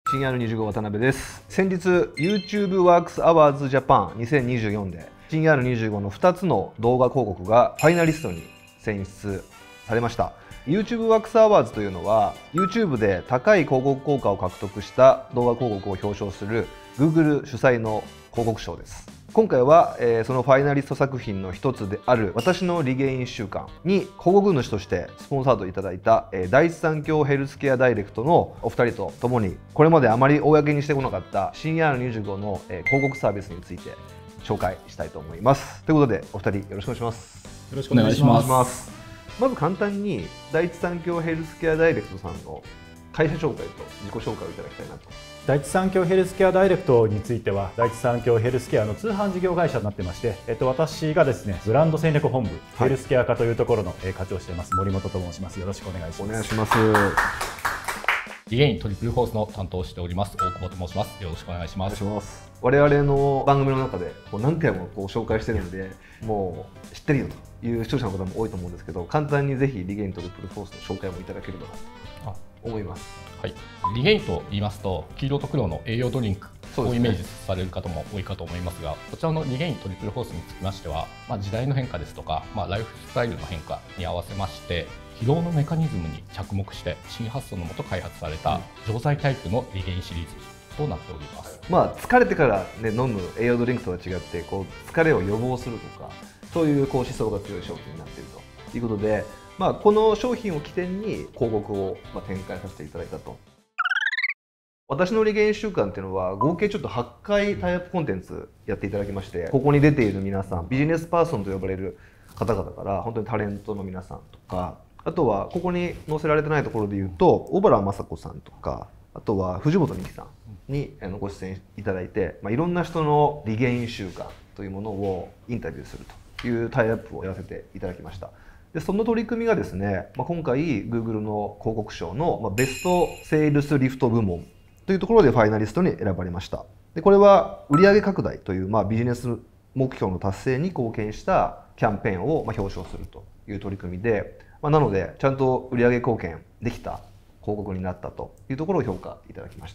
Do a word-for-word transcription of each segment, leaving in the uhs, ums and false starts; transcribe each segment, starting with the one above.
シンアールにじゅうご 渡辺です。先日 YouTube Works Awards Japan にせんにじゅうよんで シンアールにじゅうご のふたつの動画広告がファイナリストに選出されました。 YouTube Works Awards というのは YouTube で高い広告効果を獲得した動画広告を表彰する Google 主催の広告賞です。今回は、えー、そのファイナリスト作品の一つである私のリゲイン週間に広告主としてスポンサードいただいた、えー、第一三共ヘルスケアダイレクトのお二人と共にこれまであまり公にしてこなかった シンアールにじゅうご の、えー、広告サービスについて紹介したいと思います。ということでお二人よろしくお願いします。 よろしくお願いします。 まず簡単に第一三共ヘルスケアダイレクトさんの会社紹介と自己紹介をいただきたいなと。 第一三共ヘルスケアダイレクトについては第一三共ヘルスケアの通販事業会社になってまして、えっと、私がですねブランド戦略本部、はい、ヘルスケア課というところの課長をしています森本と申します。よろしくお願いします。 お願いします。 リゲイントリプルフォースの担当をしております大久保と申します。よろしくお願いします。 我々の番組の中でこう何回もこう紹介してるのでもう知ってるよという視聴者の方も多いと思うんですけど、簡単にぜひリゲイントリプルフォースの紹介もいただければと思います。 はい、リゲインと言いますと黄色と黒の栄養ドリンクをイメージされる方も多いかと思いますが、こちらのリゲイントリプルフォースにつきましては、まあ、時代の変化ですとか、まあ、ライフスタイルの変化に合わせまして疲労のメカニズムに着目して新発想のもと開発された錠剤タイプのリゲインシリーズとなっております。 まあ、疲れてから、ね、飲む栄養ドリンクとは違ってこう疲れを予防するとかそういうこう思想が強い商品になっているということで、まあ、この商品を起点に広告をまあ展開させていただいたと。私のリゲイン週間っていうのは合計ちょっとはちかいタイアップコンテンツやっていただきまして、ここに出ている皆さんビジネスパーソンと呼ばれる方々から本当にタレントの皆さんとか、あとはここに載せられてないところで言うと小原雅子さんとか、あとは藤本美貴さんにご出演いただいて、まあ、いろんな人のリゲイン週間というものをインタビューするというタイアップをやらせていただきました。でその取り組みがですね、まあ、今回 Google の広告賞の、まあ、ベストセールスリフト部門というところでファイナリストに選ばれました。でこれは売上拡大という、まあ、ビジネス目標の達成に貢献したキャンペーンを、まあ、表彰するという取り組みで、まあ、なのでちゃんと売上貢献できた広告になったというところを評価いただきました。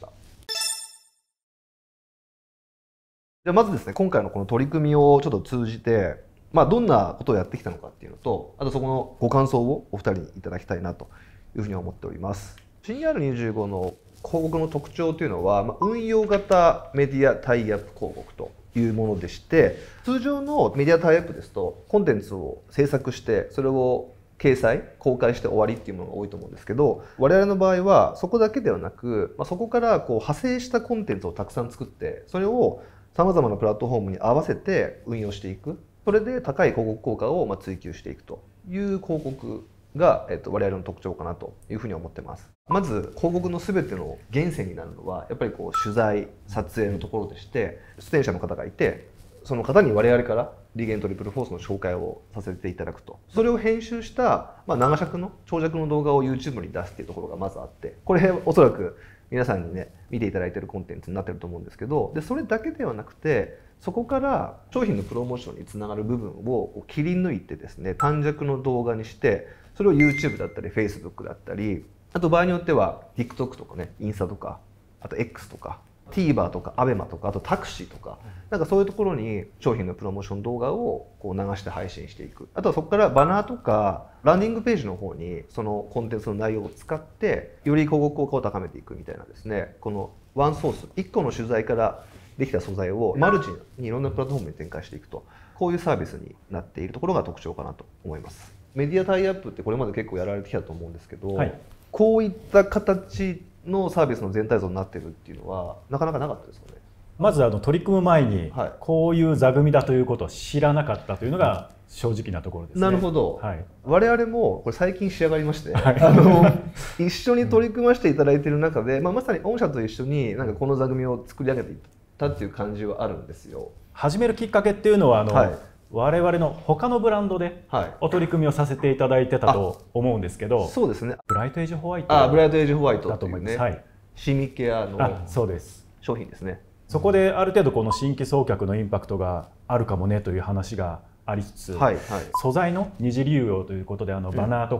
じゃあまずですね、今回のこの取り組みをちょっと通じてまあどんなことをやってきたのかっていうのと、あとそこのご感想をお二人にいただきたいなというふうに思っております。シンアールにじゅうご の広告の特徴というのは、まあ、運用型メディアタイアップ広告というものでして、通常のメディアタイアップですとコンテンツを制作してそれを掲載公開して終わりっていうものが多いと思うんですけど、我々の場合はそこだけではなく、まあ、そこからこう派生したコンテンツをたくさん作ってそれをさまざまなプラットフォームに合わせて運用していく。それで高い広告効果をまあ追求していくという広告が、えっと、我々の特徴かなというふうに思ってます。まず広告の全ての源泉になるのはやっぱりこう取材撮影のところでして、出演者の方がいてその方に我々からリゲイントリプルフォースの紹介をさせていただくと、それを編集した、まあ、長尺の長尺の動画を YouTube に出すっていうところがまずあって、これおそらく皆さんにね見ていただいているコンテンツになってると思うんですけど、でそれだけではなくてそこから商品のプロモーションにつながる部分を切り抜いてですね短尺の動画にして、それを YouTube だったり Facebook だったり、あと場合によっては TikTok とかねインスタとか、あと X とか TVer とか アベマ とか、あとタクシーとか、なんかそういうところに商品のプロモーション動画をこう流して配信していく。あとはそこからバナーとかランディングページの方にそのコンテンツの内容を使ってより広告効果を高めていくみたいなですね、このワンソースいっこの取材からできた素材をマルチにいろんなプラットフォームに展開していくと、こういうサービスになっているところが特徴かなと思います。メディアタイアップってこれまで結構やられてきたと思うんですけど、はい、こういった形のサービスの全体像になってるっていうのはなかなかなかったですかね。 まずあの取り組む前にこういう座組だということを知らなかったというのが正直なところですね。 なるほど、はい、我々もこれ最近仕上がりまして、はい、あの一緒に取り組ませていただいている中で、まあ、まさに御社と一緒になんかこの座組を作り上げていったっていう感じはあるんですよ。 始めるきっかけっていうのはあの、はい、我々の他のブランドでお取り組みをささせていただいてたと思うんですけど、はい、 そうですね、 ブライトエイジホワイトあブライトエイジホワイトだと思います、はい、 シミケアの商品ですね。 そこである程度この新規送客のインパクトがあるかもねという話がありつつ、はいはい、素材の二次利用ということであのバナーとか、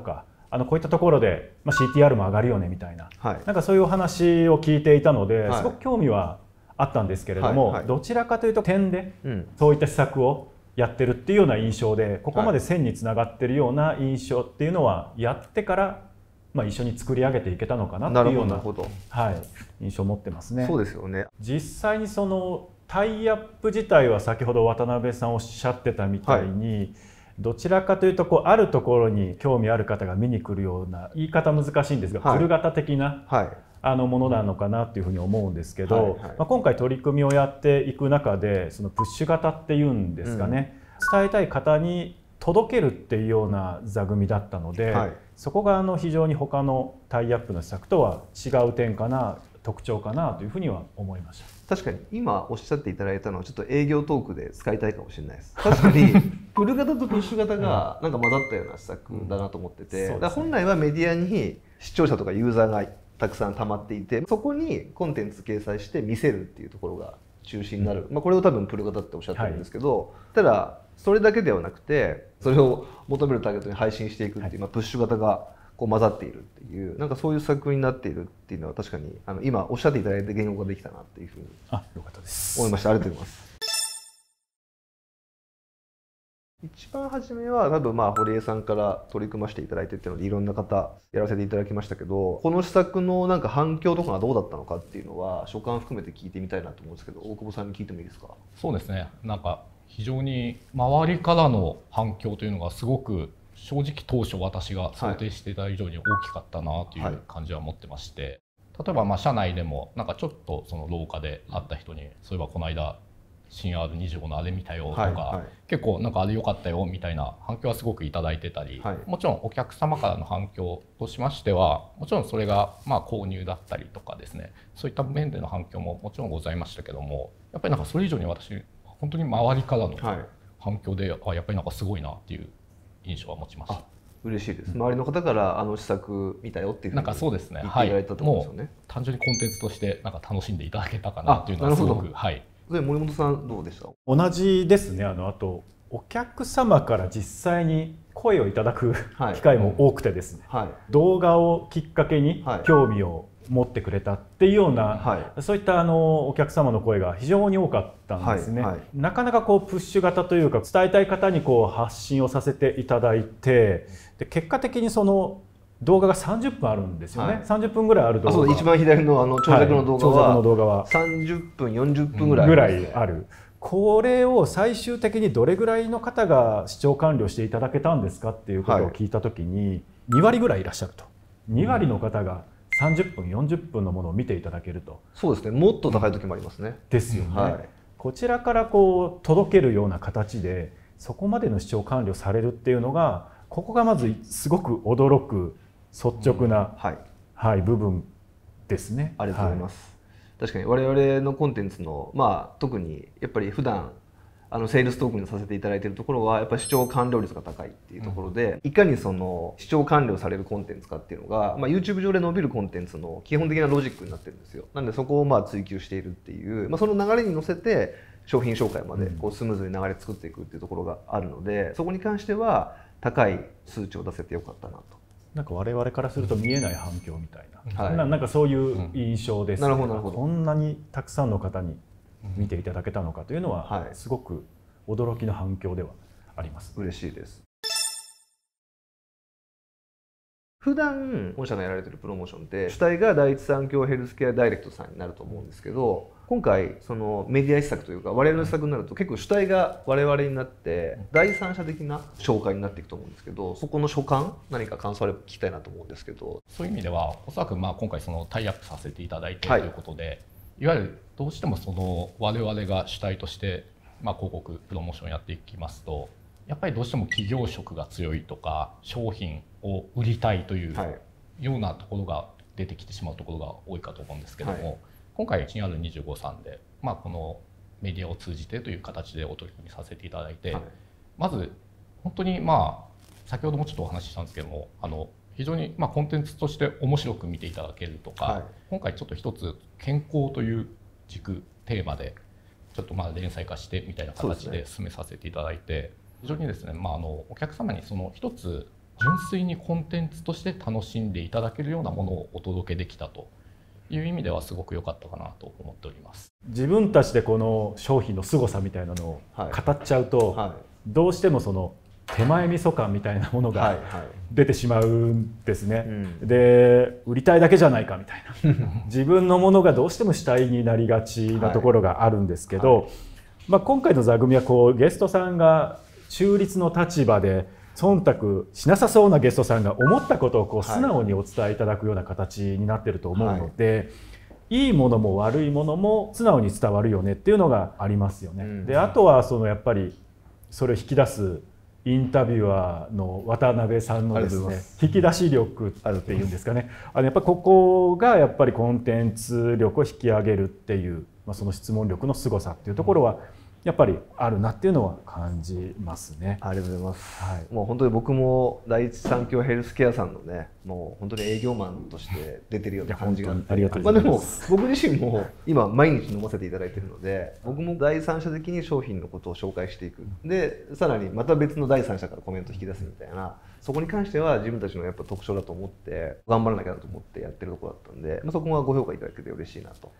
あのこういったところで、まあ、シーティーアール も上がるよねみたいな、 はい、 なんかそういうお話を聞いていたので、 はい、 すごく興味はあったんですけれども、はいはい、どちらかというと点でそういった施策をやってるっていうような印象で、ここまで線につながってるような印象っていうのはやってから、まあ、一緒に作り上げていけたのかなっていうような、はい、印象を持ってますね。 そうですよね。 実際にそのタイアップ自体は先ほど渡辺さんおっしゃってたみたいに、はい、どちらかというとこうあるところに興味ある方が見に来るような、言い方難しいんですが、プル型的な、はい、あのものなのかなというふうに思うんですけど、はいはい、まあ、今回取り組みをやっていく中でそのプッシュ型っていうんですかね、うん、伝えたい方に届けるっていうような座組だったので、はい、そこがあの非常に他のタイアップの施策とは違う点かな、特徴かなというふうには思いました。 確かに今おっしゃっていただいたのはちょっと営業トークで使いたいかもしれないです。確かにプル型とプッシュ型がなんか混ざったような施策だなと思ってて、うん、だから本来はメディアに視聴者とかユーザーがたくさん溜まっていて、そこにコンテンツ掲載して見せるっていうところが中心になる、うん、まあ、これを多分プル型っておっしゃってるんですけど、はい、ただそれだけではなくてそれを求めるターゲットに配信していくっていう、はい、まあ、プッシュ型がこう混ざっているっていう、なんかそういう施策になっているっていうのは確かにあの今おっしゃっていただいて言語化できたなっていうふうにあ、よかったです。 思いました。ありがとうございます。一番初めは多分まあ堀江さんから取り組ませていただいてっていうのでいろんな方やらせていただきましたけど、この施策のなんか反響とかがどうだったのかっていうのは所感含めて聞いてみたいなと思うんですけど、大久保さんに聞いてもいいですか？ そうですね、なんか非常に周りからの反響というのがすごく正直当初私が想定していた以上に大きかったなという感じは持ってまして、はい、例えばまあ社内でもなんかちょっとその廊下で会った人にそういえばこの間新 アールにじゅうご のあれ見たよとか、はいはい、結構なんかあれ良かったよみたいな反響はすごくいただいてたり、はい、もちろんお客様からの反響としましてはもちろんそれがまあ購入だったりとかですね、そういった面での反響ももちろんございましたけども、やっぱりなんかそれ以上に私本当に周りからの反響で、はい、あやっぱりなんかすごいなっていう印象は持ちました。 嬉しいです。周りの方からあの施策見たよっていうふうに言っていただいたと思うんですよね。 もう単純にコンテンツとしてなんか楽しんでいただけたかなっていうのはすごく、はい。 森本さんどうでした？ 同じですね。あのあとお客様から実際に声をいただく機会も多くてですね、はいはい、動画をきっかけに興味を持ってくれたっていうような、はい、そういったあのお客様の声が非常に多かったんですね。はいはい、なかなかこうプッシュ型というか伝えたい方にこう発信をさせていただいて、で結果的にその動画がさんじゅっぷんあるんですよね。はい、さんじゅっぷんぐらいある動画。 そう、一番左のあの長尺の動画は、はい、長尺の動画はさんじゅっぷんよんじゅっぷんぐらい、 ぐらいある。これを最終的にどれぐらいの方が視聴完了していただけたんですかっていうことを聞いたときににわりぐらいいらっしゃると。にわりの方がさんじゅっぷんよんじゅっぷんのものを見ていただけると。 そうですね、もっと高い時もありますね。 ですよね。はい、こちらからこう届けるような形でそこまでの視聴完了されるっていうのが、ここがまずすごく驚く率直な、うん、はいはい、部分ですね。 ありがとうございます。はい、確かに我々のコンテンツの、まあ、特にやっぱり普段あのセールストークにさせていただいているところはやっぱり視聴完了率が高いっていうところで、うん、いかにその視聴完了されるコンテンツかっていうのが、まあ、YouTube 上で伸びるコンテンツの基本的なロジックになってるんですよ。なのでそこをまあ追求しているっていう、まあ、その流れに乗せて商品紹介までこうスムーズに流れ作っていくっていうところがあるので、そこに関しては高い数値を出せてよかったなと。 なんか我々からすると見えない反響みたいな、はい、な, なんかそういう印象ですね。 なるほどなるほど。 こんなにたくさんの方に見ていただけたのかというのは、はい、すごく驚きの反響ではあります。 嬉しいです。普段御社がやられているプロモーションって主体が第一三共ヘルスケアダイレクトさんになると思うんですけど、今回そのメディア施策というか我々の施策になると結構主体が我々になって第三者的な紹介になっていくと思うんですけど、そこの所感何か感想あれば聞きたいなと思うんですけど。 そういう意味ではおそらくまあ今回そのタイアップさせていただいているということで、はい、いわゆるどうしてもその我々が主体としてまあ広告プロモーションやっていきますと、やっぱりどうしても企業色が強いとか商品を売りたいというようなところが出てきてしまうところが多いかと思うんですけども、はい、今回 シーアールにじゅうご さんで、まあ、このメディアを通じてという形でお取り組みさせていただいて、はい、まず本当にまあ先ほどもちょっとお話ししたんですけども、あの非常にまあコンテンツとして面白く見ていただけるとか、はい、今回ちょっと一つ健康という軸テーマでちょっとまあ連載化してみたいな形で進めさせていただいて、非常にですね、まあ、あのお客様にその一つ純粋にコンテンツとして楽しんでいただけるようなものをお届けできたという意味ではすごく良かったかなと思っております。 自分たちでこの商品の凄さみたいなのを語っちゃうと、はいはい、どうしてもその手前味噌感みたいなものが出てしまうんですね。はいはい、で売りたいだけじゃないかみたいな自分のものがどうしても主体になりがちなところがあるんですけど、はいはい、まあ、今回の座組はこうゲストさんが中立の立場で忖度しなさそうなゲストさんが思ったことをこう素直にお伝えいただくような形になってると思うので、はい、いいものも悪いものも素直に伝わるよねっていうのがありますよね。うん、であとはそのやっぱりそれを引き出すインタビュアーの渡辺さんのですね、引き出し力っていうんですかね、あのやっぱここがやっぱりコンテンツ力を引き上げるっていう、まあ、その質問力の凄さっていうところはやっぱりあるなっていうのは感じますね。 ありがとうございます。はい、もう本当に僕も第一三共ヘルスケアさんのね、もう本当に営業マンとして出てるような感じがあって、ありがとうございます。まあでも僕自身も今毎日飲ませていただいているので、僕も第三者的に商品のことを紹介していく。で、さらにまた別の第三者からコメント引き出すみたいな、そこに関しては自分たちのやっぱ特徴だと思って頑張らなきゃなと思ってやってるところだったんで、まあ、そこはご評価いただけて嬉しいなと。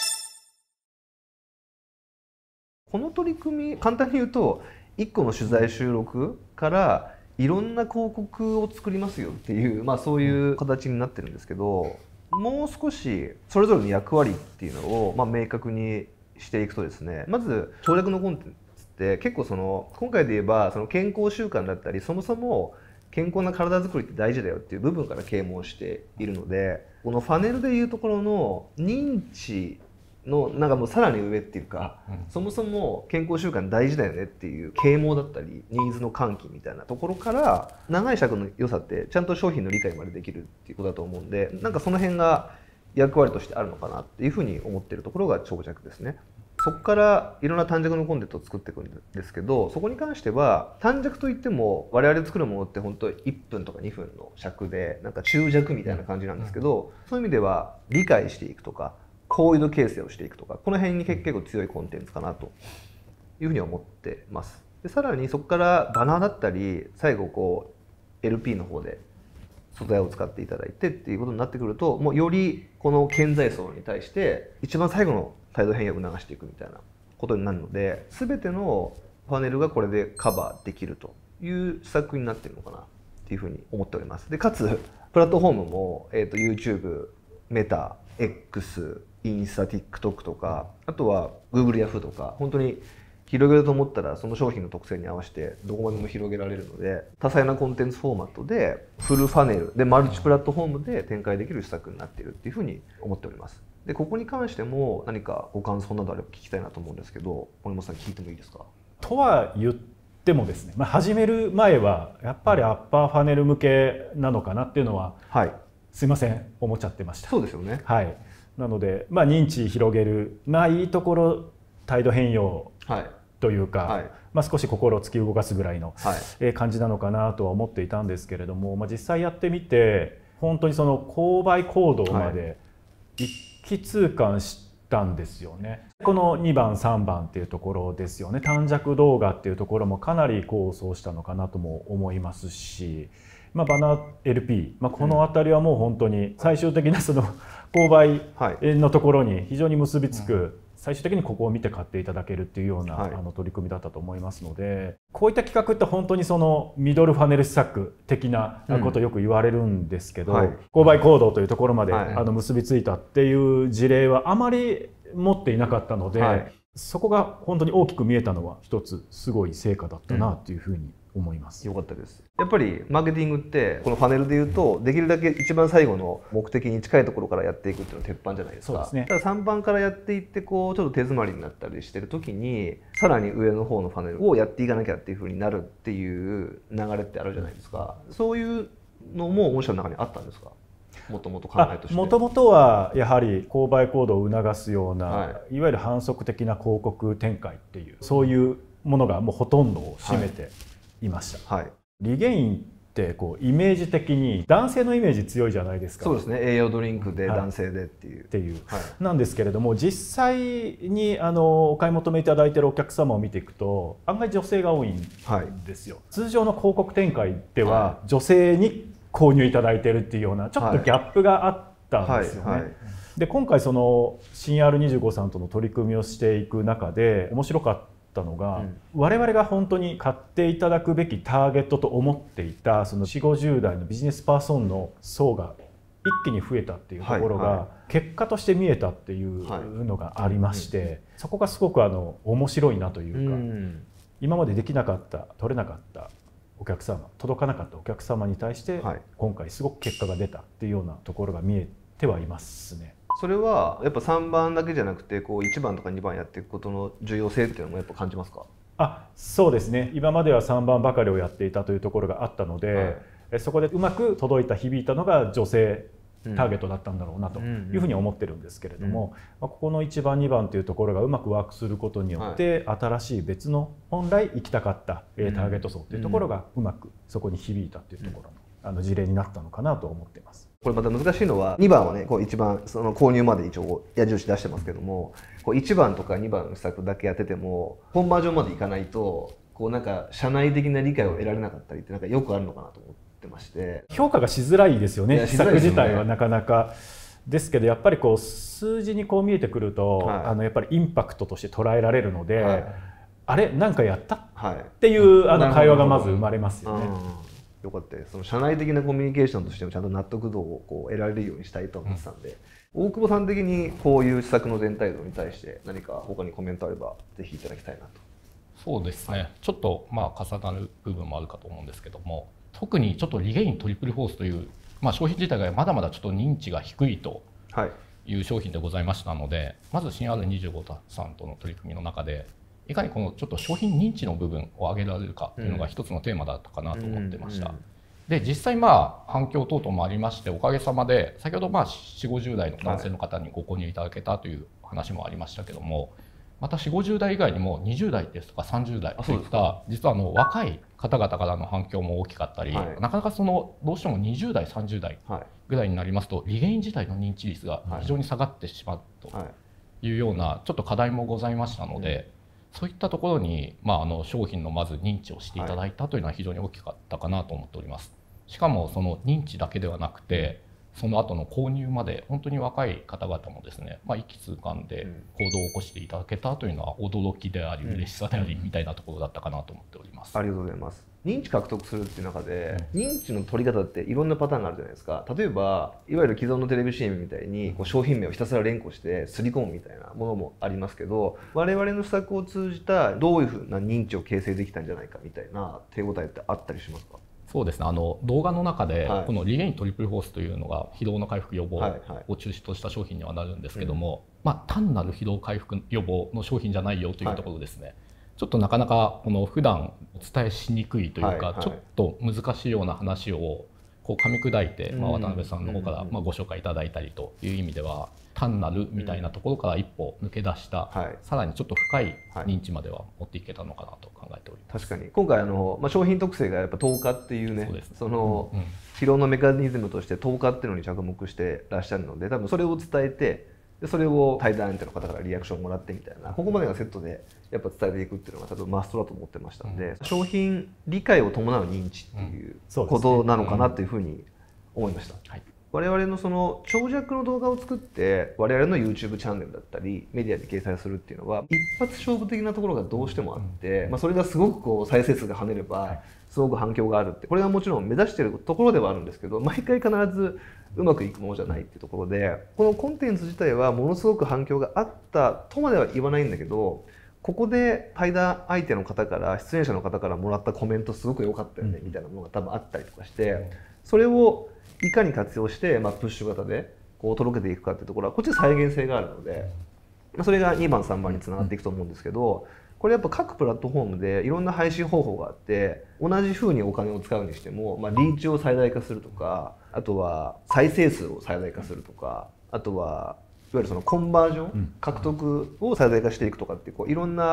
この取り組み、簡単に言うといっこの取材収録からいろんな広告を作りますよっていう、まあ、そういう形になってるんですけど、もう少しそれぞれの役割っていうのを、まあ、明確にしていくとですね、まず長尺のコンテンツって結構その今回で言えばその健康習慣だったり、そもそも健康な体づくりって大事だよっていう部分から啓蒙しているので、このファネルでいうところの認知のなんかもうさらに上っていうか、うん、そもそも健康習慣大事だよねっていう啓蒙だったりニーズの喚起みたいなところから長い尺の良さってちゃんと商品の理解までできるっていうことだと思うんで、なんかその辺が役割としてあるのかなっていうふうに思っているところが長尺ですね。そこからいろんな短尺のコンテンツを作っていくんですけど、そこに関しては短尺といっても我々作るものって本当いっぷんとかにふんの尺でなんか中尺みたいな感じなんですけど、そういう意味では理解していくとか高緯度形成をしていくとか、この辺に結構強いコンテンツかなというふうに思ってます。でさらにそこからバナーだったり最後こう エルピー の方で素材を使っていただいてっていうことになってくると、もうよりこの顕在層に対して一番最後の態度変容を促していくみたいなことになるので、全てのパネルがこれでカバーできるという施策になっているのかなっていうふうに思っております。でかつプラットフォームも、えーと YouTube、メタ、X、インスタ、TikTok とか、あとは Google、Yahoo とか、本当に広げると思ったらその商品の特性に合わせてどこまでも広げられるので、多彩なコンテンツフォーマットでフルファネルでマルチプラットフォームで展開できる施策になっているっていうふうに思っております。でここに関しても何かご感想などあれば聞きたいなと思うんですけど、森本さん聞いてもいいですか？ とは言ってもですね、まあ、始める前はやっぱりアッパーファネル向けなのかなっていうのは、はい、すいません思っちゃってました。 そうですよね。はい。 なので、まあ、認知広げる、まあいいところ態度変容というか、はいはい、まあ、少し心を突き動かすぐらいの、はい、感じなのかなとは思っていたんですけれども、まあ、実際やってみて本当にその購買行動まで一気通貫したんですよね。このにばんさんばんっていうところですよね。短尺動画っていうところもかなり構想したのかなとも思いますし、まあ、バナー エルピー、まあ、この辺りはもう本当に最終的なその購買のところに非常に結びつく、最終的にここを見て買っていただけるっていうような、はい、あの取り組みだったと思いますので、こういった企画って本当にそのミドルファネル施策的なことをよく言われるんですけど、うん、はい、購買行動というところまで、はい、あの結びついたっていう事例はあまり持っていなかったので、はい、そこが本当に大きく見えたのは一つすごい成果だったなというふうに思います。 よかったです。やっぱりマーケティングってこのパネルでいうとできるだけ一番最後の目的に近いところからやっていくっていうのが鉄板じゃないですか。そうですね。たださんばんからやっていってこうちょっと手詰まりになったりしてる時にさらに上の方のパネルをやっていかなきゃっていう風になるっていう流れってあるじゃないですか。そういうのも御社の中にあったんですか？もともと考えとして。 もともとはやはり購買行動を促すような、はい、いわゆる反則的な広告展開っていうそういうものがもうほとんどを占めていました。はいはい、リゲインってこうイメージ的に男性のイメージ強いじゃないですか。 そうですね、栄養ドリンクで男性でっていう、はい、 っていう、 はい、 なんですけれども、実際にあのお買い求めいただいているお客様を見ていくと案外女性が多いんですよ、はい、通常の広告展開では女性に購入いただいているっていうようなちょっとギャップがあったんですよね。はいはいはい、で今回その新 アールにじゅうご さんとの取り組みをしていく中で面白かったのが、うん、我々が本当に買っていただくべきターゲットと思っていたそのよんじゅうごじゅう代のビジネスパーソンの層が一気に増えたっていうところが結果として見えたっていうのがありまして、そこがすごくあの面白いなというか、うん、今までできなかった取れなかったお客様届かなかったお客様に対して今回すごく結果が出たっていうようなところが見えてはいますね。 それはやっぱさんばんだけじゃなくてこういちばんとかにばんやっていくことの重要性っていうのもやっぱ感じますか？ あ、そうですね。今まではさんばんばかりをやっていたというところがあったので、はい、そこでうまく届いた響いたのが女性ターゲットだったんだろうなというふうに思ってるんですけれども、ここのいちばんにばんというところがうまくワークすることによって新しい別の本来行きたかったターゲット層というところがうまくそこに響いたというところのあの事例になったのかなと思っています。 これまた難しいのはにばんはねこう一番その購入まで一応矢印出してますけども、こういちばんとかにばんの施策だけやっててもコンバージョンまでいかないとこうなんか社内的な理解を得られなかったりってなんかよくあるのかなと思ってまして、 評価がしづらいですよね、施策自体はなかなか。ですけどやっぱりこう数字にこう見えてくると、はい、あのやっぱりインパクトとして捉えられるので、はい、あれなんかやった、はい、っていうあの会話がまず生まれますよね。 よかったです。その社内的なコミュニケーションとしてもちゃんと納得度をこう得られるようにしたいと思ってたんで、うん、大久保さん的にこういう施策の全体像に対して何か他にコメントあればぜひいただきたいなと。 そうですね、はい、ちょっとまあ重なる部分もあるかと思うんですけども、特にちょっとリゲイントリプルフォースという、まあ、商品自体がまだまだちょっと認知が低いという商品でございましたので、はい、まず新 アールにじゅうご さんとの取り組みの中でいかにこのちょっと商品認知の部分を上げられるかというのが一つのテーマだったかなと思ってました。うんうんうん、で実際まあ反響等々もありまして、おかげさまで先ほどまあよんじゅうごじゅう代の男性の方にご購入いただけたという話もありましたけども、またよんじゅうごじゅう代以外にもにじゅう代ですとかさんじゅう代といった実はあの若い方々からの反響も大きかったり、はい、なかなかそのどうしてもにじゅう代さんじゅう代ぐらいになりますとリゲイン自体の認知率が非常に下がってしまうというようなちょっと課題もございましたので、そういったところに、まあ、あの商品のまず認知をしていただいたというのは非常に大きかったかなと思っております。しかもその認知だけではなくて、その後の購入まで本当に若い方々もですね、まあ、一気通貫で行動を起こしていただけたというのは驚きであり嬉しさでありみたいなところだったかなと思っております。 ありがとうございます。認知獲得するっていう中で、うん、認知の取り方っていろんなパターンがあるじゃないですか。例えばいわゆる既存のテレビ シーエム みたいにこう商品名をひたすら連呼してすり込むみたいなものもありますけど、我々の施策を通じたどういうふうな認知を形成できたんじゃないかみたいな手応えってあったりしますか？ そうですね、あの動画の中でこのリゲイントリプルフォースというのが疲労の回復予防を中心とした商品にはなるんですけども、まあ、単なる疲労回復予防の商品じゃないよというところですね、はい、ちょっとなかなかこの普段お伝えしにくいというかちょっと難しいような話をこう噛み砕いて、まあ、渡辺さんの方からまあご紹介いただいたりという意味では単なるみたいなところから一歩抜け出した、はい、さらにちょっと深い認知までは持っていけたのかなと考えております。 確かに今回あの、まあ、商品特性がやっぱ透過っていうね、その疲労のメカニズムとして透過っていうのに着目してらっしゃるので、多分それを伝えてでそれを対談相手の方からリアクションをもらってみたいな、ここまでがセットでやっぱ伝えていくっていうのが多分マストだと思ってましたので、うん、商品理解を伴う認知っていうことなのかなっていうふうに思いました。はい、我々のその長尺の動画を作って我々の ユーチューブ チャンネルだったりメディアで掲載するっていうのは一発勝負的なところがどうしてもあって、まあ、それがすごくこう再生数が跳ねればすごく反響があるって、これはもちろん目指しているところではあるんですけど、毎回必ずうまくいくものじゃないっていうところで、このコンテンツ自体はものすごく反響があったとまでは言わないんだけど、ここで対談相手の方から出演者の方からもらったコメントすごく良かったよねみたいなものが多分あったりとかして、それをいかに活用して、まあ、プッシュ型でこう届けていくかっていうところはこっち再現性があるので、まあ、それがにばんさんばんにつながっていくと思うんですけど、これやっぱ各プラットフォームでいろんな配信方法があって、同じふうにお金を使うにしても、まあ、リーチを最大化するとか、あとは再生数を最大化するとか、あとはいわゆるそのコンバージョン獲得を最大化していくとかっていう、こういろんな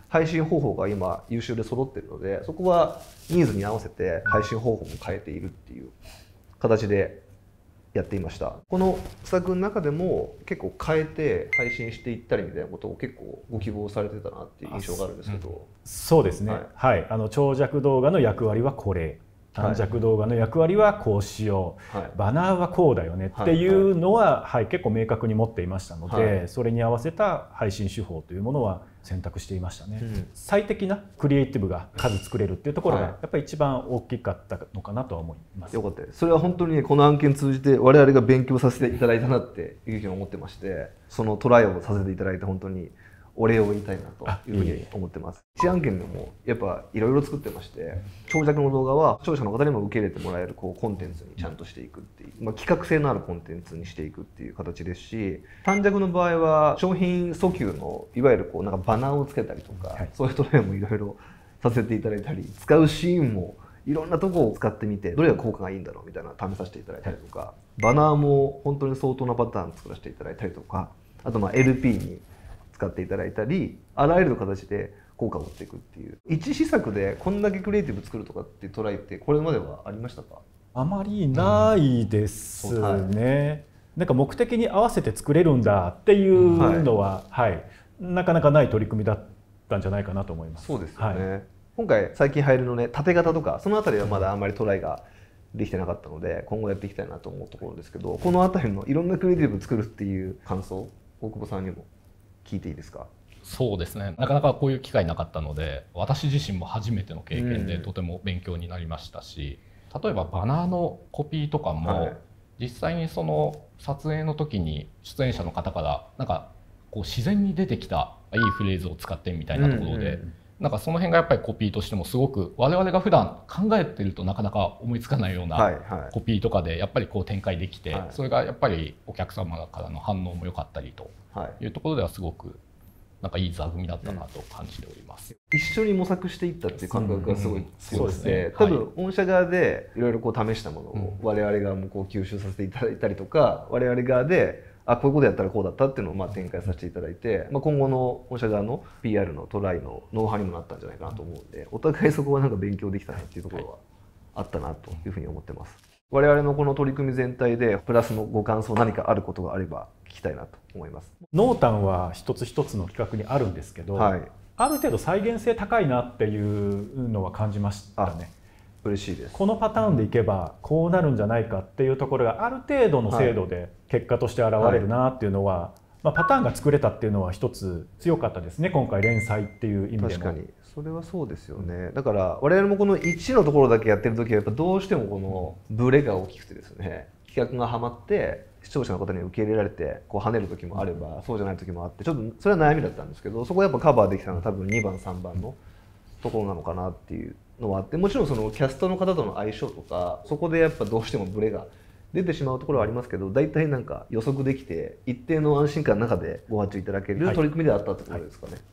配信方法が今優秀で揃っているので、そこはニーズに合わせて配信方法も変えているっていう形でやっていました。この施策の中でも結構変えて配信していったりみたいなことを結構ご希望されてたなっていう印象があるんですけど。 そうですね、はい、はい、あの長尺動画の役割はこれ、短尺動画の役割はこうしよう、はい、バナーはこうだよねっていうのは、はいはい、結構明確に持っていましたので、はい、それに合わせた配信手法というものは選択していましたね、うん、最適なクリエイティブが数作れるっていうところがやっぱり一番大きかったのかなとは思います。 よかったです。それは本当に、ね、この案件通じて我々が勉強させていただいたなっていうふうに思ってまして、そのトライをさせていただいて本当にお礼を言いたいなというふうに思ってます。いち案件でもやっぱいろいろ作ってまして、長尺の動画は視聴者の方にも受け入れてもらえるこうコンテンツにちゃんとしていくっていう、まあ、企画性のあるコンテンツにしていくっていう形ですし、短尺の場合は商品訴求のいわゆるこうなんかバナーをつけたりとか、はい、そういうトライもいろいろさせていただいたり、使うシーンもいろんなところを使ってみてどれが効果がいいんだろうみたいなのを試させていただいたりとか、はい、バナーも本当に相当なパターン作らせていただいたりとか、あとまあ エルピー に使っていただいたり、あらゆる形で効果を持っていくっていう、一施策でこんだけクリエイティブ作るとかっていうトライってこれまではありましたか？ あまりないですね、うんはい、なんか目的に合わせて作れるんだっていうのは、はいはい、なかなかない取り組みだったんじゃないかなと思います。 そうですよね、はい、今回最近入るのね、縦型とかそのあたりはまだあんまりトライができてなかったので今後やっていきたいなと思うところですけど、このあたりのいろんなクリエイティブ作るっていう感想、大久保さんにも聞いていいですか？ そうですね、なかなかこういう機会なかったので、私自身も初めての経験でとても勉強になりましたし、うん、例えばバナーのコピーとかも、はい、実際にその撮影の時に出演者の方からなんかこう自然に出てきたいいフレーズを使ってみたいなところで、うんうん、なんかその辺がやっぱりコピーとしてもすごく我々が普段考えてるとなかなか思いつかないようなコピーとかでやっぱりこう展開できて、はい、それがやっぱりお客様からの反応も良かったりというところではすごくなんかいい座組だったなと感じております。 一緒に模索していったっていう感覚がすごい強くて、多分御社側でいろいろこう試したものを我々側もこう吸収させていただいたりとか、我々側であこういうことやったらこうだったっていうのをまあ展開させていただいて、まあ、今後の御社側の ピーアール のトライのノウハウにもなったんじゃないかなと思うんで、お互いそこはなんか勉強できたなっていうところはあったなというふうに思ってます。我々のこの取り組み全体でプラスのご感想何かあることがあれば聞きたいなと思います。 濃淡は一つ一つの企画にあるんですけど、はい、ある程度再現性高いなっていうのは感じましたね。 嬉しいです。 このパターンでいけばこうなるんじゃないかっていうところがある程度の精度で結果として現れるなっていうのは、はいまあ、パターンが作れたっていうのは一つ強かったですね、今回連載っていう意味でも。 確かにそれはそうですよね。だから我々もこのいちのところだけやってる時はやっぱどうしてもこのブレが大きくてですね、企画がはまって視聴者の方に受け入れられてこう跳ねる時もあればそうじゃない時もあって、ちょっとそれは悩みだったんですけど、そこをやっぱカバーできたのは多分にばんさんばんのところなのかなっていうのはあって、もちろんそのキャストの方との相性とかそこでやっぱどうしてもブレが出てしまうところはありますけど、大体なんか予測できて一定の安心感の中でご発注いただける取り組みであったってことですかね。はい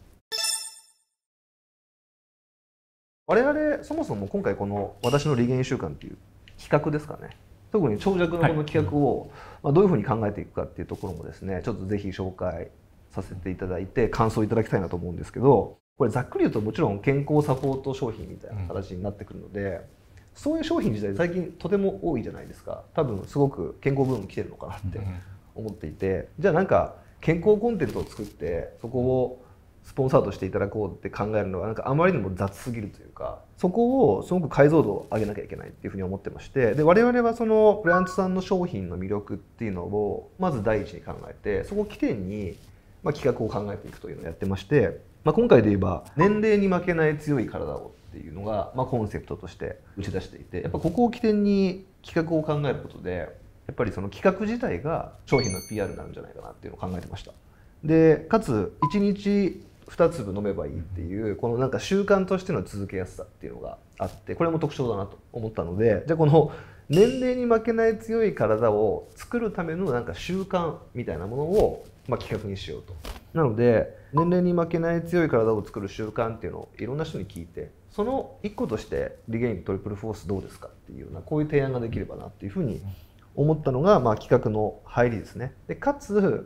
はい、我々そもそも今回この私の理研いっしゅうかんっていう企画ですかね、特に長尺のこの企画をまあどういうふうに考えていくかっていうところもですね、ちょっとぜひ紹介させていただいて感想いただきたいなと思うんですけど、これざっくり言うともちろん健康サポート商品みたいな形になってくるので、うん、そういう商品自体最近とても多いじゃないですか。多分すごく健康ブーム来てるのかなって思っていて、じゃあなんか健康コンテンツを作ってそこをスポンサーとしていただこうって考えるのはなんかあまりにも雑すぎるというか、そこをすごく解像度を上げなきゃいけないっていうふうに思ってまして、で我々はそのクライアントさんの商品の魅力っていうのをまず第一に考えて、そこを起点にまあ企画を考えていくというのをやってまして、まあ、今回で言えば年齢に負けない強い体をっていうのがまあコンセプトとして打ち出していて、やっぱここを起点に企画を考えることでやっぱりその企画自体が商品の ピーアール になるんじゃないかなっていうのを考えてました。でかついちにちにつぶ飲めばいいっていうこのなんか習慣としての続けやすさっていうのがあって、これも特徴だなと思ったので、じゃあこの年齢に負けない強い体を作るためのなんか習慣みたいなものをまあ企画にしようと。なので年齢に負けない強い体を作る習慣っていうのをいろんな人に聞いて、その一個としてリゲイントリプルフォースどうですかっていうようなこういう提案ができればなっていうふうに思ったのがまあ企画の入りですね。でかつ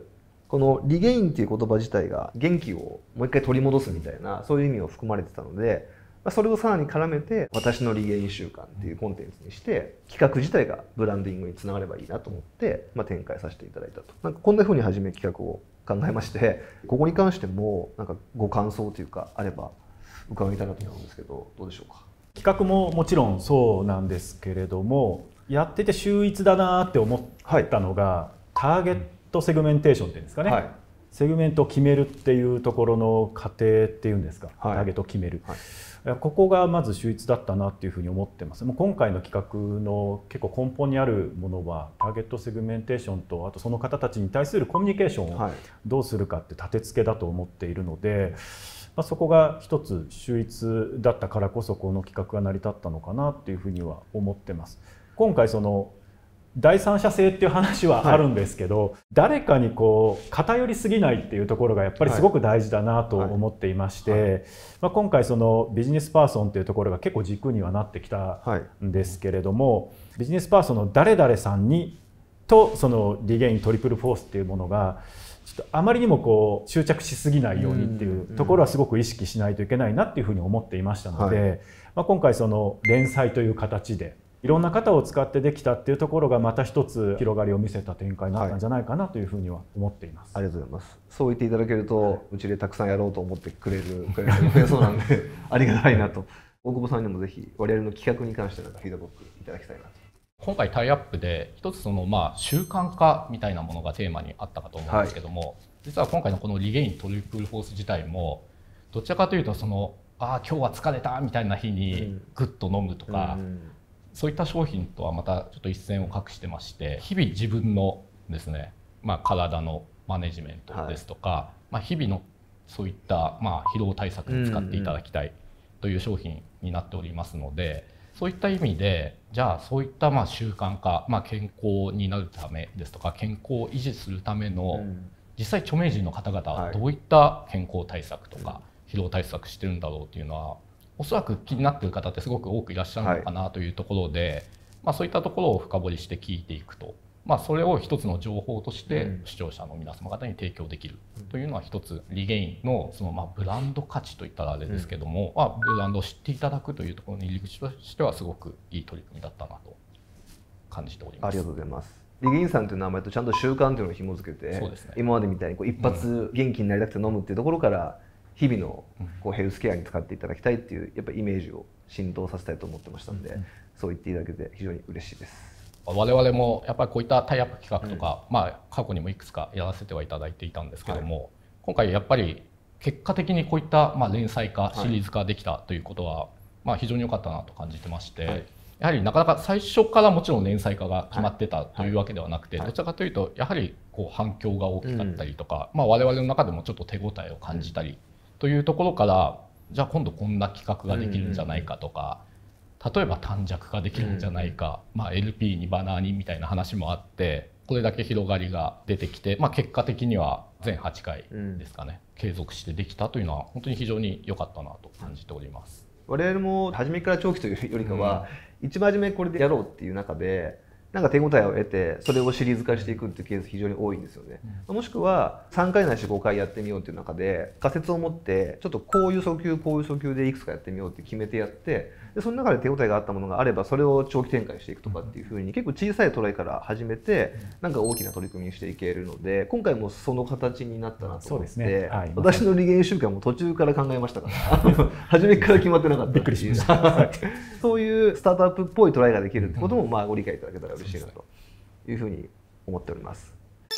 このリゲインっていう言葉自体が元気をもう一回取り戻すみたいなそういう意味を含まれてたので、それをさらに絡めて私のリゲイン週間っていうコンテンツにして企画自体がブランディングにつながればいいなと思って、まあ、展開させていただいたと。なんかこんな風に初め企画を考えまして、ここに関してもなんかご感想というかあれば伺いたいなと思うんですけど、どうでしょうか。 企画ももちろんそうなんですけれども、やってて秀逸だなって思ったのが、はい、ターゲットセグメンテーションっていうんですかね、はい、セグメントを決めるっていうところの過程っていうんですか、はい、ターゲットを決める、はい、ここがまず秀逸だったなっていうふうに思ってます。もう今回の企画の結構根本にあるものはターゲットセグメンテーションと、あとその方たちに対するコミュニケーションをどうするかって立て付けだと思っているので、まあ、そこが一つ秀逸だったからこそこの企画が成り立ったのかなっていうふうには思ってます。今回その第三者性っていう話はあるんですけど、はい、誰かにこう偏りすぎないっていうところがやっぱりすごく大事だなと思っていまして、はいはい、まあ、今回そのビジネスパーソンっていうところが結構軸にはなってきたんですけれども、はい、ビジネスパーソンの誰々さんにとそのリゲイントリプルフォースっていうものがちょっとあまりにもこう執着しすぎないようにっていうところはすごく意識しないといけないなっていうふうに思っていましたので、はい、まあ、今回その連載という形でいろんな方を使ってできたっていうところがまた一つ広がりを見せた展開になったんじゃないかなというふうには思っています。 はい、ありがとうございます。そう言っていただけると、はい、うちでたくさんやろうと思ってくれるくれる増えそうなんでありがたいなと。大久保さんにもぜひ我々の企画に関してなんかフィードバックいただきたいなと。 今回タイアップで一つそのまあ習慣化みたいなものがテーマにあったかと思うんですけども、はい、実は今回のこのリゲイントリプルフォース自体もどちらかというとそのああ今日は疲れたみたいな日にグッと飲むとか、うんうん、そういった商品とはまたちょっと一線を画してまして、日々自分のですね、まあ、体のマネジメントですとか、はい、まあ、日々のそういったまあ疲労対策に使っていただきたいという商品になっておりますので、そういった意味でじゃあそういったまあ習慣化、まあ、健康になるためですとか健康を維持するための、うん、実際著名人の方々はどういった健康対策とか疲労対策してるんだろうっていうのはおそらく気になっている方ってすごく多くいらっしゃるのかなというところで、はい、まあ、そういったところを深掘りして聞いていくと、まあ、それを一つの情報として視聴者の皆様方に提供できるというのは一つリゲインのそのまあブランド価値といったらあれですけども、まあ、ブランドを知っていただくというところの入り口としてはすごくいい取り組みだったなと感じております。 ありがとうございます。リゲインさんという名前とちゃんと習慣というのを紐付けて、そうですね、今までみたいにこう一発元気になりたくて飲むっていうところから日々のこうヘルスケアに使っていただきたいっていうやっぱイメージを浸透させたいと思ってましたので、うん、そう言っていただけて非常に嬉しいです。 我々もやっぱりこういったタイアップ企画とか、うん、まあ過去にもいくつかやらせてはいただいていたんですけども、はい、今回やっぱり結果的にこういったまあ連載化、シリーズ化できたということはまあ非常に良かったなと感じてまして、はい、やはりなかなか最初からもちろん連載化が決まってたというわけではなくて、どちらかというとやはりこう反響が大きかったりとか、うん、まあ我々の中でもちょっと手応えを感じたりというところから、じゃあ今度こんな企画ができるんじゃないかとか、例えば短尺化できるんじゃないか、まあ、エルピー にバナーにみたいな話もあって、これだけ広がりが出てきて、まあ、結果的には全はちかいですかね、継続してできたというのは本当に非常に良かったなと感じております。 我々も初めから長期というよりかは、うん、一番初めこれでやろうっていう中でなんか手応えを得てそれをシリーズ化していくっていうケース非常に多いんですよね、うん、もしくはさんかいないしごかいやってみようっていう中で仮説を持ってちょっとこういう訴求こういう訴求でいくつかやってみようって決めてやって、でその中で手応えがあったものがあればそれを長期展開していくとかっていうふうに結構小さいトライから始めてなんか大きな取り組みにしていけるので、今回もその形になったなと思って、ね、はい、私のリゲイン習慣も途中から考えましたから初めから決まってなかった。 びっくりしましたそういうスタートアップっぽいトライができるってこともまあご理解いただけたら嬉しいなというふうに思っております。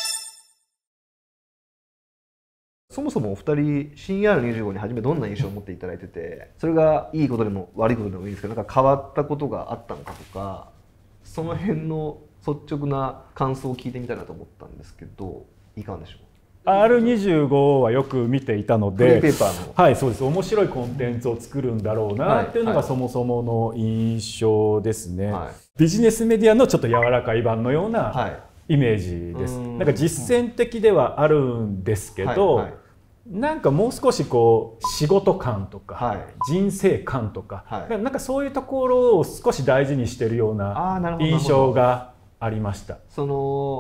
そもそもお二人 シーアールにじゅうご に初めどんな印象を持っていただいてて、それがいいことでも悪いことでもいいんですけど、なんか変わったことがあったのかとか、その辺の率直な感想を聞いてみたいなと思ったんですけど、いかがでしょう。 アールにじゅうご はよく見ていたので、ペーパーの、はい、そうです。面白いコンテンツを作るんだろうなっていうのがそもそもの印象ですね。はい、ビジネスメディアのちょっと柔らかい版のようなイメージです。はい、なんか実践的ではあるんですけど、はいはい、なんかもう少しこう仕事感とか、はい、人生観とか、はい、なんかそういうところを少し大事にしているような印象がありました。 その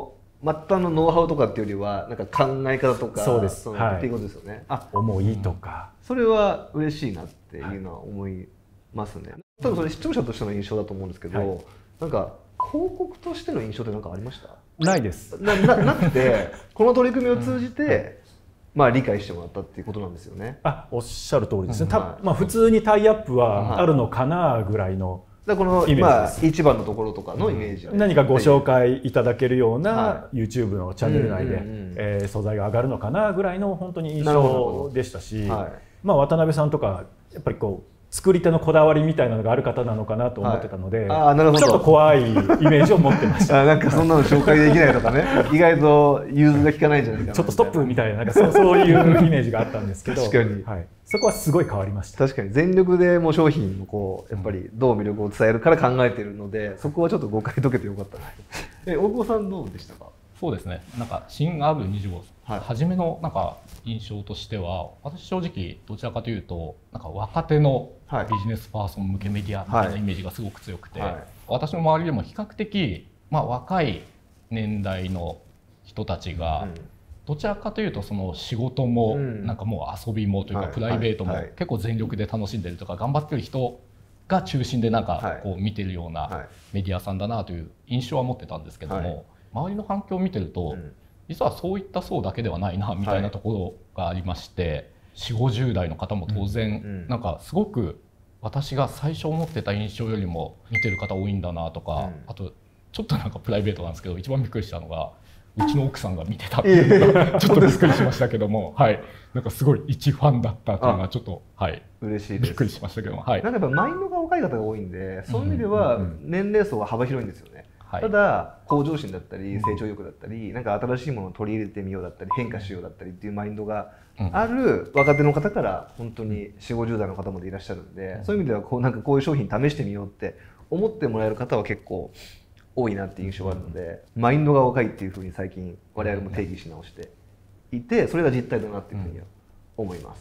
末端のノウハウとかっていうよりはなんか考え方とかそうです、 その、 はい、 っていうことですよね。あ、 思いとか、 それは嬉しいなっていうのは思いますね。多分それ視聴者としての印象だと思うんですけど、はい、なんか広告としての印象って何かありました？ ないです。 な, な, なくてこの取り組みを通じて、まあ、理解してもらったっていうことなんですよね。 あ、おっしゃる通りですね。 うん、 たはい、 まあ、普通にタイアップはあるのかなぐらいのだこの、まあ、一番のところとかのイメージ、 うん、何かご紹介いただけるような、はい、YouTube のチャンネル内で、えー、素材が上がるのかなぐらいの本当に印象でしたし、はい、まあ、渡辺さんとかやっぱりこう作り手のこだわりみたいなのがある方なのかなと思ってたので、はい、あ、なるほど、ちょっと怖いイメージを持ってましたあ、なんかそんなの紹介できないとかね意外と融通が利かないんじゃないかな、 ちょっとストップみたいな、なんかそう、そういうイメージがあったんですけど確かに、 はい、そこはすごい変わりました。 確かに全力でもう商品のこうやっぱりどう魅力を伝えるから考えているので、そこはちょっと誤解解けてよかったですえ、大久保さんどうでしたか？ そうですね、なんか新 アールにじゅうご、はい、初めのなんか印象としては、私正直どちらかというとなんか若手のビジネスパーソン向けメディアみたいなイメージがすごく強くて、はいはい、私の周りでも比較的、まあ、若い年代の人たちが、うん、どちらかというとその仕事もなんかもう遊びもというかプライベートも結構全力で楽しんでるとか頑張ってる人が中心でなんかこう見てるようなメディアさんだなという印象は持ってたんですけども、周りの反響を見てると実はそういった層だけではないなみたいなところがありまして、よんじゅう、ごじゅう代の方も当然なんかすごく私が最初思ってた印象よりも見てる方多いんだなとか、あとちょっとなんかプライベートなんですけど一番びっくりしたのがうちの奥さんが見てたっていうのがちょっとびっくりしましたけども、はい、なんかすごい一ファンだったっていうのがちょっと、はい、 嬉しいです。 びっくりしましたけども、はい、 なんかやっぱマインドが若い方が多いんで、そういう意味では年齢層が幅広いんですよね。はい、ただ向上心だったり成長欲だったり、なんか新しいものを取り入れてみようだったり変化しようだったりっていうマインドがある若手の方から本当によんじゅう、ごじゅう代の方までいらっしゃるんで、そういう意味ではこうなんかこういう商品試してみようって思ってもらえる方は結構多いなっていう印象があるので、マインドが若いっていうふうに最近我々も定義し直していて、それが実態だなっていうふうには思います。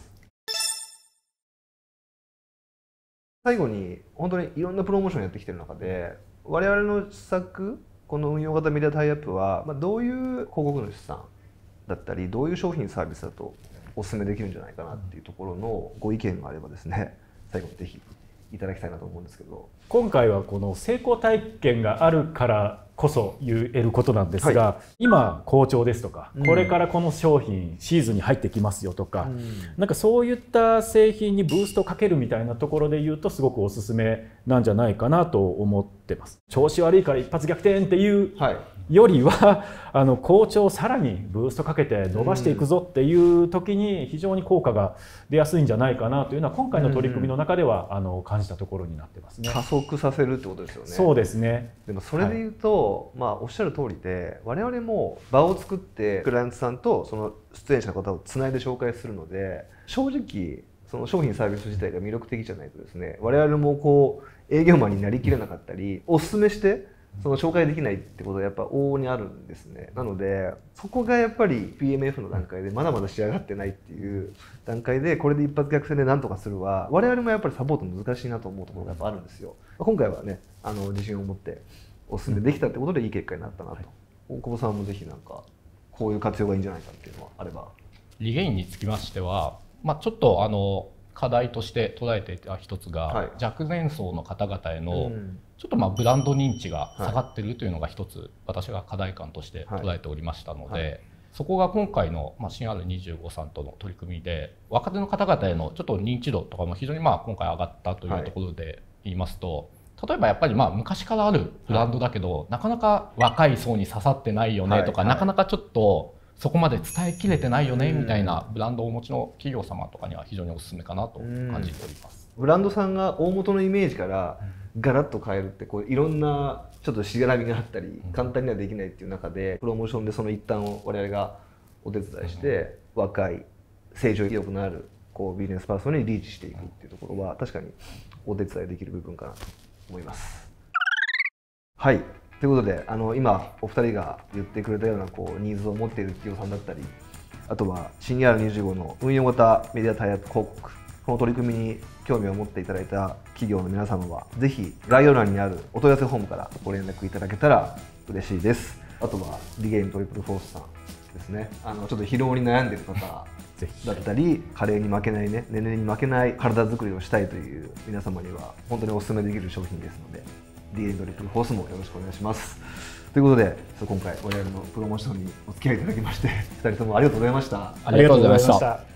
最後に本当にいろんなプロモーションやってきてる中で、我々の施策、この運用型メディアタイアップは、まあ、どういう広告主さんだったりどういう商品サービスだとお勧めできるんじゃないかなっていうところのご意見があればですね、最後にぜひいただきたいなと思うんですけど。 今回はこの成功体験があるからこそ言えることなんですが、はい、今好調ですとか、うん、これからこの商品シーズンに入ってきますよとか、うん、なんかそういった製品にブーストをかけるみたいなところで言うとすごくおすすめなんじゃないかなと思ってます。調子悪いから一発逆転っていうよりは、はい、あの好調をさらにブーストかけて伸ばしていくぞっていう時に非常に効果が出やすいんじゃないかなというのは今回の取り組みの中ではあの感じたところになってますね。 加速させるってことですよね。 そうですね。 でもそれで言うと、はい、まあおっしゃる通りで、我々も場を作ってクライアントさんとその出演者の方をつないで紹介するので、正直その商品サービス自体が魅力的じゃないとですね、我々もこう営業マンになりきれなかったり、お勧めしてその紹介できないってことがやっぱ往々にあるんですね。なのでそこがやっぱり ピーエムエフ の段階でまだまだ仕上がってないっていう段階で、これで一発逆転で何とかするは我々もやっぱりサポート難しいなと思うところがやっぱあるんですよ。今回はね、あの自信を持ってお勧めできたってことでいい結果になったなと。大久保さんもぜひなんかこういう活用がいいんじゃないかっていうのはあれば。 リゲインにつきましては、まあ、ちょっとあの課題として捉えていた一つが、はい、若年層の方々への、うん、ちょっとまあブランド認知が下がっているというのが一つ私が課題感として捉えておりましたので、はいはい、そこが今回の新 アールにじゅうご さんとの取り組みで若手の方々へのちょっと認知度とかも非常にまあ今回上がったというところで言いますと、はい、例えばやっぱりまあ昔からあるブランドだけど、はい、なかなか若い層に刺さってないよねとか、はいはい、なかなかちょっとそこまで伝えきれてないよねみたいなブランドをお持ちの企業様とかには非常におすすめかなと感じております。 ブランドさんが大元のイメージからガラッと変えるってこういろんなちょっとしがらみがあったり簡単にはできないっていう中で、プロモーションでその一端を我々がお手伝いして若い成長意欲のあるこうビジネスパーソンにリーチしていくっていうところは確かにお手伝いできる部分かなと思います。はい、ということで、あの今お二人が言ってくれたようなこうニーズを持っている企業さんだったり、あとは新 アールにじゅうご の運用型メディアタイアップ広告、この取り組みに興味を持っていただいた企業の皆様はぜひ概要欄にあるお問い合わせフォームからご連絡いただけたら嬉しいです。 あとはリゲイントリプルフォースさんですね。あのちょっと疲労に悩んでる方だったり、加齢に負けないね、年齢に負けない体作りをしたいという皆様には本当にお勧めできる商品ですので、リゲイントリプルフォースもよろしくお願いします。ということで、今回我々のプロモーションにお付き合いいただきまして、ふたりともありがとうございました。 ありがとうございました。